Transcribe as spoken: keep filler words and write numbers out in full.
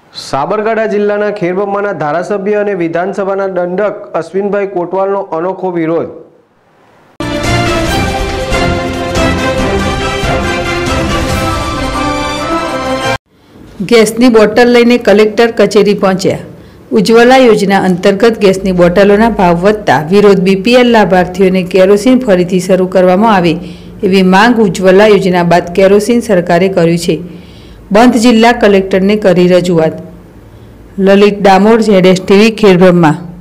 સાબરકાંઠા જિલ્લાના ખેડબ્રહ્માના ધારાસભ્ય અને વિધાનસભાના દંડક અશ્વિનભાઈ કોટવાલનો અનોખો વિરોધ। ગેસની બોટલ લઈને કલેક્ટર કચેરી પહોંચ્યા। ઉજ્જવલા યોજના અંતર્ગત ગેસની બોટલોના ભાવ વધતા વિરોધ। બીપીએલ લાભાર્થીઓને કેરોસીન ફરીથી શરૂ કરવામાં આવે એવી માંગ ઉજ્જવલા યોજના બાદ કેરોસીન સરકારે કર્યું છે। બંધ જિલ્લા કલેક્ટરને કરી રજૂઆત। Lalit Damor, Z S TV, Khedbrahma.